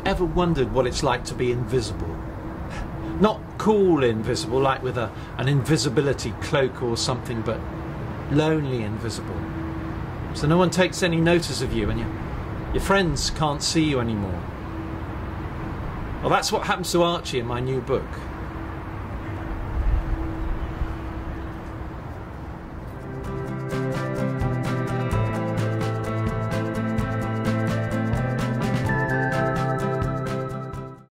ever wondered what it's like to be invisible? Not cool invisible, like with an invisibility cloak or something, but lonely invisible. So no one takes any notice of you and your friends can't see you anymore. Well, that's what happens to Archie in my new book.